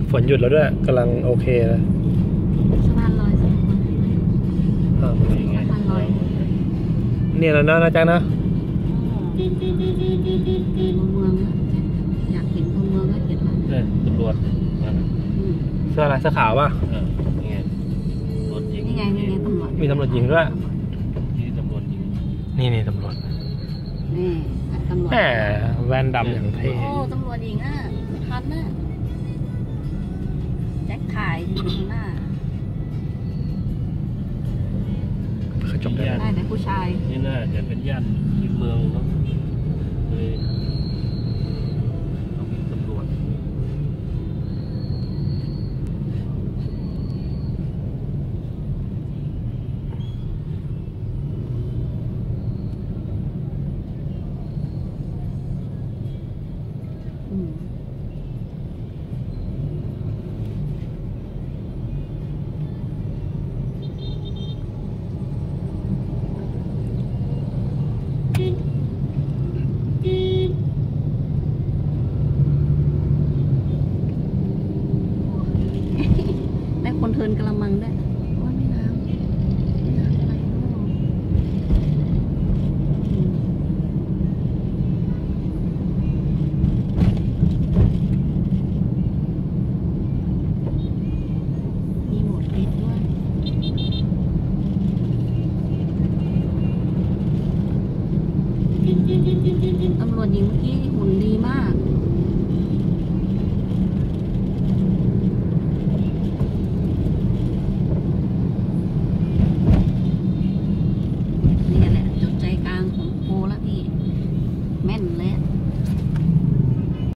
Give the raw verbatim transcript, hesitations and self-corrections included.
ฝนหยุดแล้วด้วยกำลังโอเคนะสะพานลอยสะพานลอยเนี่ยแล้วนะนะจ๊ะนะเมืองอยากเห็นตัวเมืองก็เห็นมาเนี่ยตำรวจเสื้ออะไรเสื้อขาวป่ะนี่ไงรถยิงนี่ไงนี่ไงตำรวจมีตำรวจยิงด้วยนี่ตำรวจยิงนี่นี่ตำรวจนี่ตำรวจแหมแว่นดำอย่างเท่โอ้ตำรวจหญิงอ่ะทันน่ะแจ็คถ่ายอยู่ข้างหน้ากระจกได้ได้แต่ผู้ชายนี่น่าจะเป็นย่านที่เมืองเนาะเลยต้องมีตำรวจได้คนเทินกระมังด้วย